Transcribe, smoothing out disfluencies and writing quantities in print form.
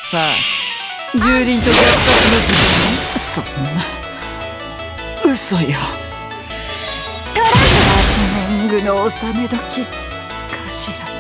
さあ、蹂躙と虐殺の時間。そんな嘘よ。ハプニングの収め時かしら。